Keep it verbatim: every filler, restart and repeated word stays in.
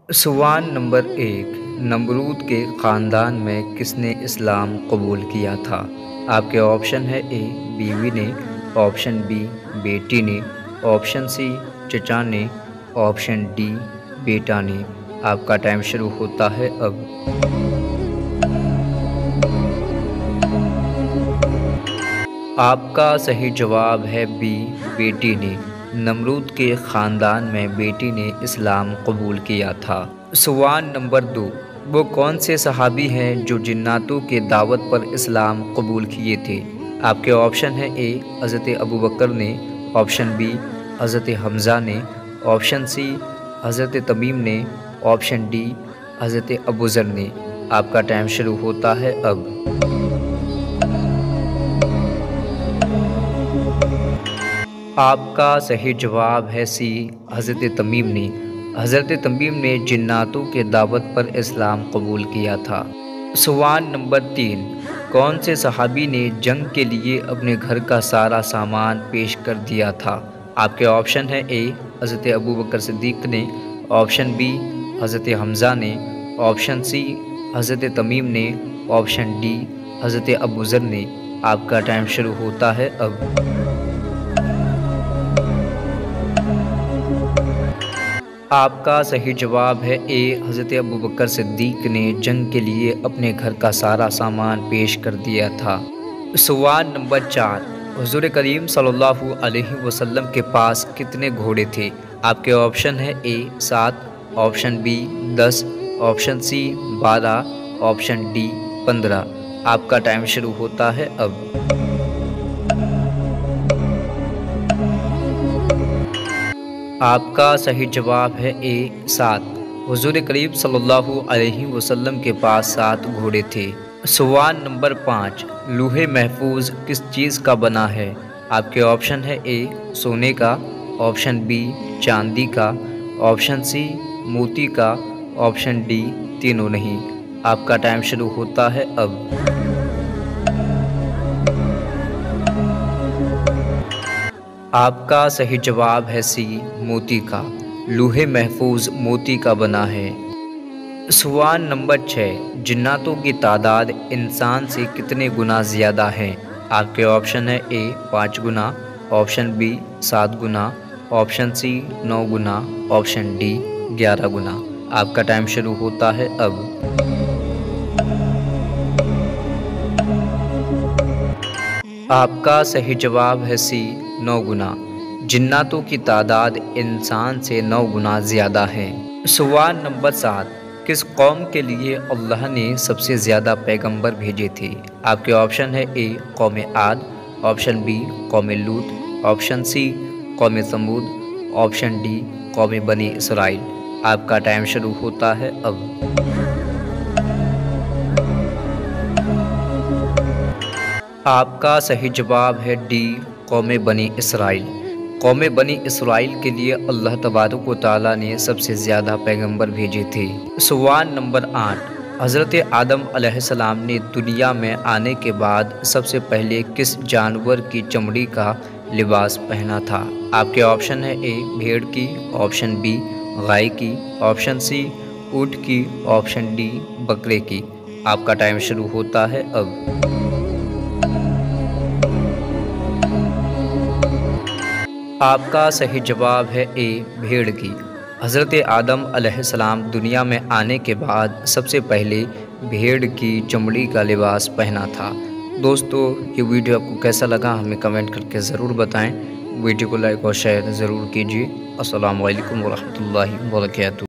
سوال نمبر ایک، نمرود کے خاندان میں کس نے اسلام قبول کیا تھا؟ آپ کے آپشن ہے اے بیوی نے، آپشن بی بیٹی نے، آپشن سی چچا نے، آپشن ڈی بیٹا نے۔ آپ کا ٹائم شروع ہوتا ہے اب۔ آپ کا صحیح جواب ہے بی بیٹی نے۔ نمرود کے خاندان میں بیٹی نے اسلام قبول کیا تھا۔ سوال نمبر دو، وہ کون سے صحابی ہیں جو جناتوں کے دعوت پر اسلام قبول کیے تھے؟ آپ کے آپشن ہیں اے حضرت ابوبکر نے، آپشن بی حضرت حمزہ نے، آپشن سی حضرت تمیم نے، آپشن ڈی حضرت ابوذر نے۔ آپ کا ٹائم شروع ہوتا ہے اب۔ آپ کا صحیح جواب ہے سی حضرت تمیم نے۔ حضرت تمیم نے جناتوں کے دعوت پر اسلام قبول کیا تھا۔ سوال نمبر تین، کون سے صحابی نے جنگ کے لیے اپنے گھر کا سارا سامان پیش کر دیا تھا؟ آپ کے آپشن ہے اے حضرت ابوبکر صدیق نے، آپشن بی حضرت حمزہ نے، آپشن سی حضرت تمیم نے، آپشن ڈی حضرت ابوذر نے۔ آپ کا ٹائم شروع ہوتا ہے اب۔ آپ کا صحیح جواب ہے اے حضرت ابوبکر صدیق نے جنگ کے لیے اپنے گھر کا سارا سامان پیش کر دیا تھا۔ سوال نمبر چار، حضور کریم صلی اللہ علیہ وسلم کے پاس کتنے گھوڑے تھے؟ آپ کے آپشن ہے اے سات، آپشن بی دس، آپشن سی بارہ، آپشن ڈی پندرہ۔ آپ کا ٹائم شروع ہوتا ہے اب۔ آپ کا صحیح جواب ہے اے سات۔ حضور کریم صلی اللہ علیہ وسلم کے پاس سات گھوڑے تھے۔ سوال نمبر پانچ، لوح محفوظ کس چیز کا بنا ہے؟ آپ کے آپشن ہے اے سونے کا، آپشن بی چاندی کا، آپشن سی موتی کا، آپشن ڈی تینوں نہیں۔ آپ کا ٹائم شروع ہوتا ہے اب۔ آپ کا صحیح جواب ہے سی موتی کا۔ لوح محفوظ موتی کا بنا ہے۔ سوال نمبر چھ، جناتوں کی تعداد انسان سے کتنے گنا زیادہ ہے؟ آپ کے آپشن ہے اے پانچ گنا، آپشن بی سات گنا، آپشن سی نو گنا، آپشن ڈی گیارہ گنا۔ آپ کا ٹائم شروع ہوتا ہے اب۔ آپ کا صحیح جواب ہے سی نو گنا۔ جناتوں کی تعداد انسان سے نو گنا زیادہ ہے۔ سوال نمبر سات، کس قوم کے لیے اللہ نے سب سے زیادہ پیغمبر بھیجے تھے؟ آپ کے آپشن ہے اے قوم عاد، آپشن بی قوم لوط، آپشن سی قوم ثمود، آپشن ڈی قوم بنی اسرائیل۔ آپ کا ٹائم شروع ہوتا ہے اب۔ آپ کا صحیح جواب ہے ڈی قوم بنی اسرائیل۔ قوم بنی اسرائیل کے لیے اللہ تبارک و تعالیٰ نے سب سے زیادہ پیغمبر بھیجے تھے۔ سوال نمبر آٹھ، حضرت آدم علیہ السلام نے دنیا میں آنے کے بعد سب سے پہلے کس جانور کی چمڑی کا لباس پہنا تھا؟ آپ کے آپشن ہے اے بھیڑ کی، آپشن بی گائے کی، آپشن سی اونٹ کی، آپشن ڈی بکرے کی۔ آپ کا ٹائم شروع ہوتا ہے اب۔ آپ کا صحیح جواب ہے اے بھیڑ کی۔ حضرت آدم علیہ السلام دنیا میں آنے کے بعد سب سے پہلے بھیڑ کی چمڑی کا لباس پہنا تھا۔ دوستو، یہ ویڈیو آپ کو کیسا لگا ہمیں کمنٹ کر کے ضرور بتائیں۔ ویڈیو کو لائک اور شیئر ضرور کیجیے۔ السلام علیکم ورحمۃ اللہ وبرکاتہ۔